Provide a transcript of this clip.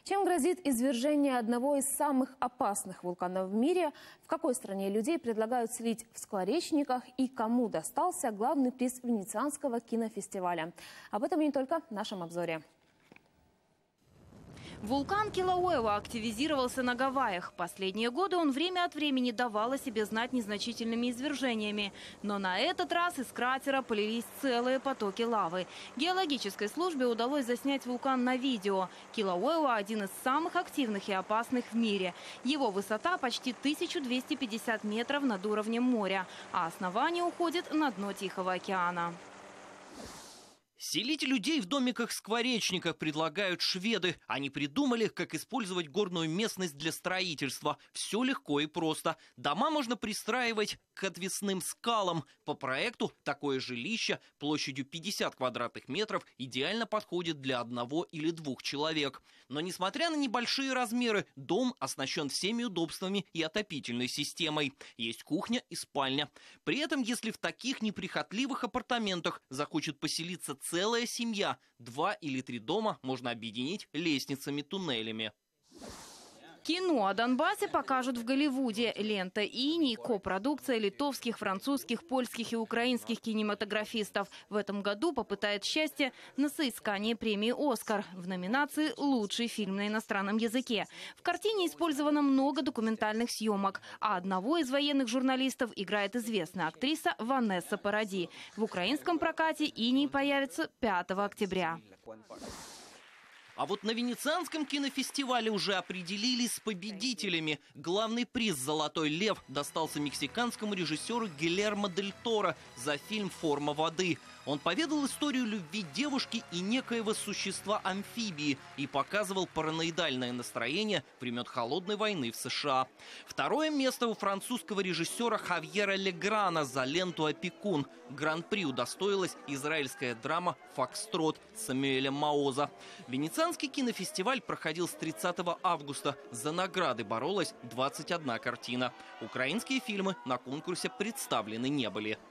Чем грозит извержение одного из самых опасных вулканов в мире? В какой стране людей предлагают слить в скворечниках? И кому достался главный приз Венецианского кинофестиваля? Об этом и не только в нашем обзоре. Вулкан Килауэа активизировался на Гавайях. Последние годы он время от времени давал о себе знать незначительными извержениями. Но на этот раз из кратера полились целые потоки лавы. Геологической службе удалось заснять вулкан на видео. Килауэа – один из самых активных и опасных в мире. Его высота почти 1250 метров над уровнем моря, а основание уходит на дно Тихого океана. Селить людей в домиках-скворечниках предлагают шведы. Они придумали, как использовать горную местность для строительства. Все легко и просто. Дома можно пристраивать к отвесным скалам. По проекту такое жилище площадью 50 квадратных метров идеально подходит для одного или двух человек. Но несмотря на небольшие размеры, дом оснащен всеми удобствами и отопительной системой. Есть кухня и спальня. При этом, если в таких неприхотливых апартаментах захочет поселиться целая семья, 2 или 3 дома можно объединить лестницами-туннелями. Кино о Донбассе покажут в Голливуде. Лента «Иней» – копродукция литовских, французских, польских и украинских кинематографистов. В этом году попытает счастье на соискание премии «Оскар» в номинации «Лучший фильм на иностранном языке». В картине использовано много документальных съемок, а одного из военных журналистов играет известная актриса Ванесса Паради. В украинском прокате «Иней» появится 5 октября. А вот на Венецианском кинофестивале уже определились с победителями. Главный приз «Золотой лев» достался мексиканскому режиссеру Гильермо дель Торо за фильм «Форма воды». Он поведал историю любви девушки и некоего существа-амфибии и показывал параноидальное настроение времен Холодной войны в США. Второе место у французского режиссера Хавьера Леграна за ленту «Опекун». Гран-при удостоилась израильская драма «Фокстрот» Самуэля Маоза. Венецианский кинофестиваль проходил с 30 августа. За награды боролась 21 картина. Украинские фильмы на конкурсе представлены не были.